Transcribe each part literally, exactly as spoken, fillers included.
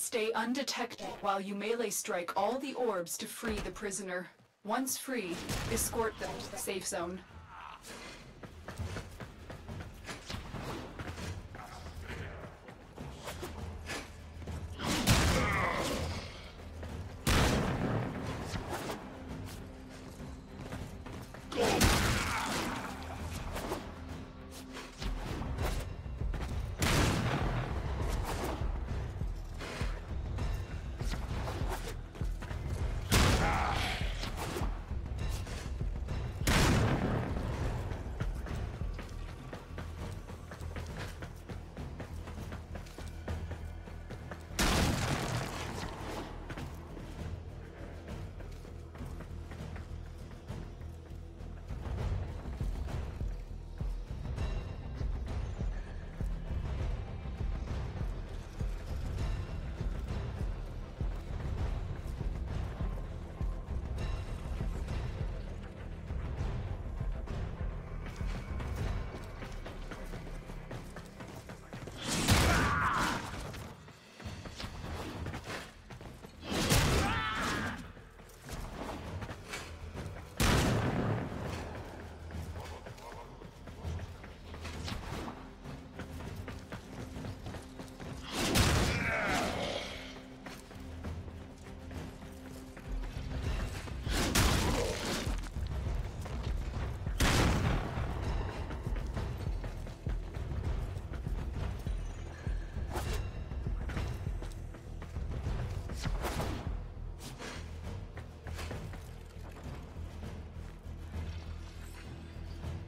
Stay undetected while you melee strike all the orbs to free the prisoner. Once freed, escort them to the safe zone.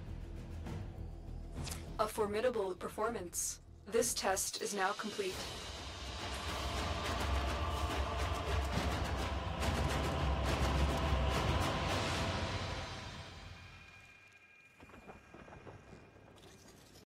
A formidable performance. This test is now complete.